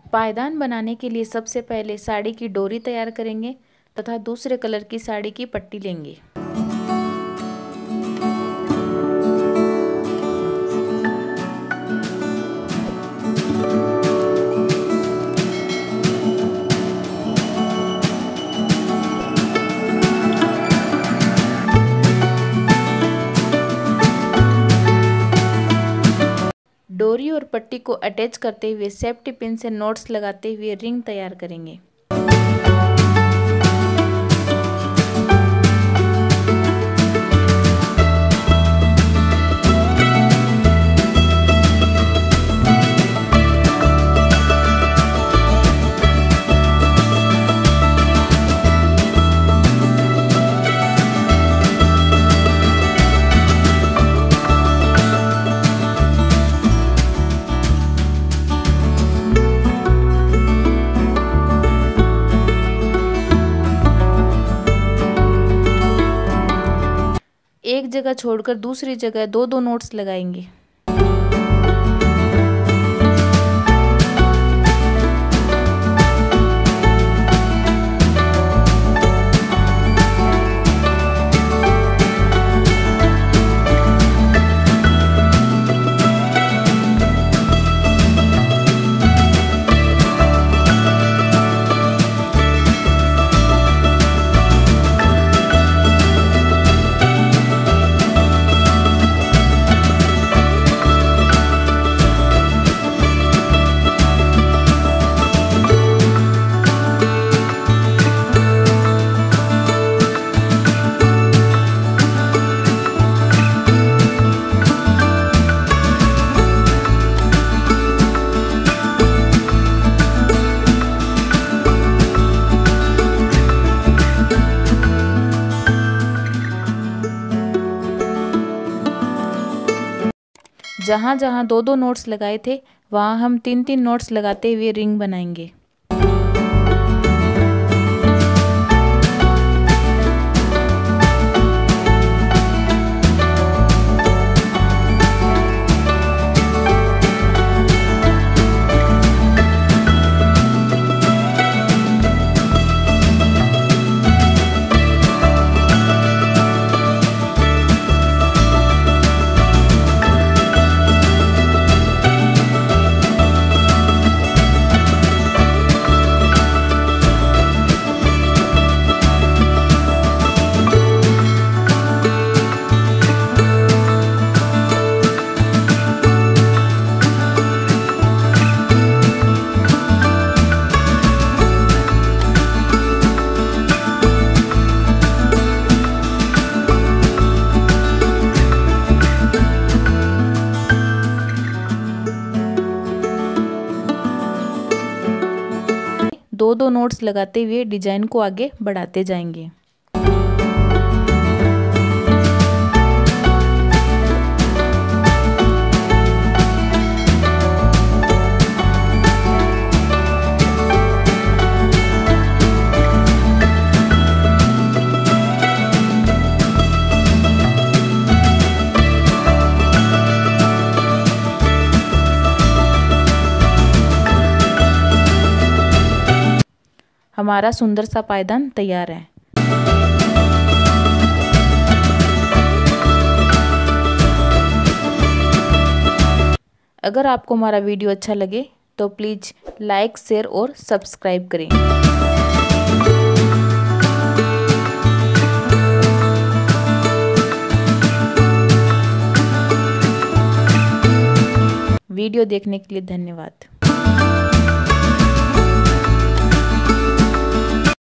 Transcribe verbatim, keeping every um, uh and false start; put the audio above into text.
पायदान बनाने के लिए सबसे पहले साड़ी की डोरी तैयार करेंगे तथा दूसरे कलर की साड़ी की पट्टी लेंगे। डोरी और पट्टी को अटैच करते हुए सेफ्टी पिन से नॉट्स लगाते हुए रिंग तैयार करेंगे। एक जगह छोड़कर दूसरी जगह दो दो नोट्स लगाएंगे। जहाँ जहाँ दो दो नोट्स लगाए थे वहाँ हम तीन तीन नोट्स लगाते हुए रिंग बनाएंगे। दो दो नोट्स लगाते हुए डिजाइन को आगे बढ़ाते जाएंगे। हमारा सुंदर सा पायदान तैयार है। अगर आपको हमारा वीडियो अच्छा लगे तो प्लीज़ लाइक, शेयर और सब्सक्राइब करें। वीडियो देखने के लिए धन्यवाद।